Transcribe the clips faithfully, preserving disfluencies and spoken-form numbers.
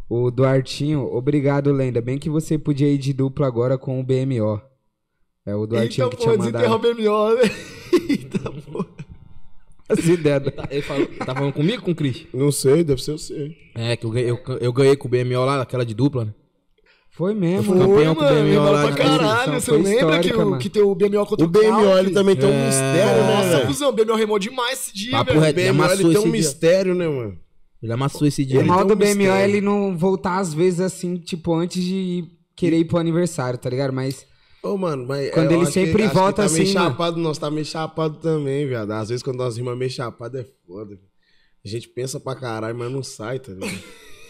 O Duartinho, obrigado, Lenda. Bem que você podia ir de dupla agora com o B M O. É o Duartinho Eita, que tinha pô, mandado. desenterrar o B M O, né? Eita, pô. As ideias. Ele tá, ele falou, tá falando comigo, com o Cris? Não sei, deve ser você. É, que eu ganhei, eu, eu ganhei com o B M O lá, aquela de dupla, né? Foi mesmo. fui campeão com o B M O lá pra de caralho. Você foi não lembra que, histórica, o, mano. que tem o B M O contra O B M O, ele também tem um É. mistério, né, Nossa, velho? cuzão, o B M O remou demais esse dia, Papo velho. reto. O B M O, amassou ele tem um esse dia. mistério, né, mano? Ele amassou esse dia. O mal tem do um B M O é mistério. ele não voltar às vezes assim, tipo, antes de ir- querer ir pro aniversário, tá ligado? Mas Ô, mano, mas... Quando é, eu ele acho que- sempre acho que volta tá meio assim, mano. chapado, nós tá meio chapado também, viado. Às vezes quando nós rimos meio chapado é foda, velho. A gente pensa pra caralho, mas não sai, tá ligado?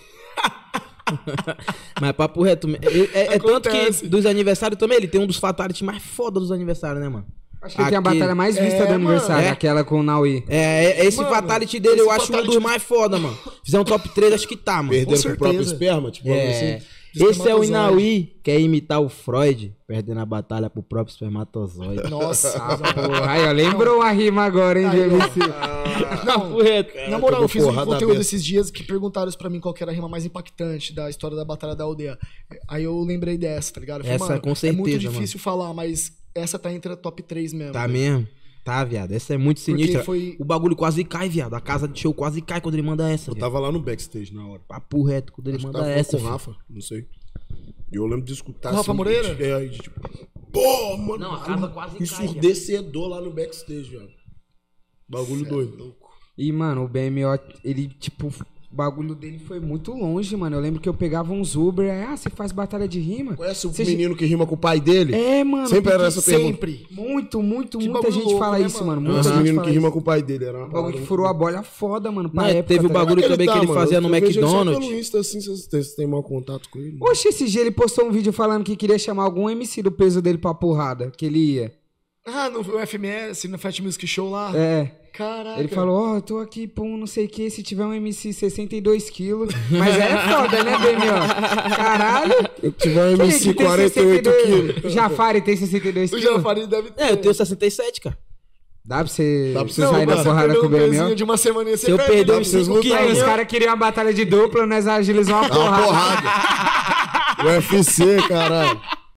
Mas papo reto, é, é- é tanto Acontece. que dos aniversários também, ele tem um dos fatalities mais foda dos aniversários, né, mano? acho que ele tem a Aquele- batalha mais vista É, do aniversário, mano. É. aquela com o Naui. É, é- esse Mano, fatality dele esse eu acho um fatality- dos mais foda, mano. Fizer um top três, acho que tá, mano. Perdendo pro certeza. próprio esperma, tipo, algo É. assim. Esse é o Espermatozoide. Inauí, quer imitar o Freud, perdendo a batalha pro próprio espermatozoide. Nossa, Ah, porra, aí, ó, lembrou a rima agora, hein, Aí, ó. G M C? Papo reto. na moral, eu pegou fiz um porrada conteúdo aberta. esses dias que perguntaram isso pra mim qual que era a rima mais impactante da história da Batalha da Aldeia. Aí eu lembrei dessa, tá ligado? Eu falei, Essa, mano, com é muito certeza, difícil falar, mas essa tá entre a top três mesmo. Tá velho. mesmo? Tá, viado. Essa é muito Porque sinistra. foi- O bagulho quase cai, viado. A casa de show quase cai quando ele manda essa. Eu viado. tava lá no backstage na hora. Papo reto, quando ele Acho que manda tava falando essa. com o filho. Rafa, não sei. E eu lembro de escutar Com o Rafa assim, Moreira? de- É, de tipo... Pô, mano. Não, a casa quase cai, ensurdecedor lá no backstage, viado. Bagulho doido. E, mano, o B M O, ele, tipo, o bagulho dele foi muito longe, mano. Eu lembro que eu pegava uns Uber, aí, ah, você faz batalha de rima? Conhece o Você- menino que rima com o pai dele? É, mano. Sempre era porque essa pergunta. Sempre. Muito, muito, Que muita bagulho gente louco, fala né, isso, mano? mano. Muita Esse gente menino fala que rima isso. com o pai dele. Era uma O bagulho parada que muito furou a doida. bolha foda, mano, pra Não, época. teve o tá ligado? bagulho também que ele tá, mano. fazia no Eu vejo ele só McDonald's. pelo Insta, assim, vocês têm, vocês têm mau contato com ele. Oxe, esse dia ele postou um vídeo falando que queria chamar algum M C do peso dele pra porrada, que ele ia. Ah, no F M S, no Fat Music Show lá. É. Caraca. Ele falou, ó, eu tô aqui pra um não sei o que, se tiver um M C sessenta e dois quilos. Mas é foda, né, B M O? Caralho. Se tiver um Quem M C que tem quarenta e oito sessenta e dois? quilos. O Jafari tem sessenta e dois O quilos? Jafari deve ter. É, eu tenho sessenta e sete, cara. Dá pra você, Dá pra você sair jogar. na porrada com o B M pezinho O? de uma semana Se eu perder uns vocês cinco lutarem, Aí os quilos... caras queriam uma batalha de dupla, nós agilizamos uma Dá uma porrada. porrada. U F C, caralho.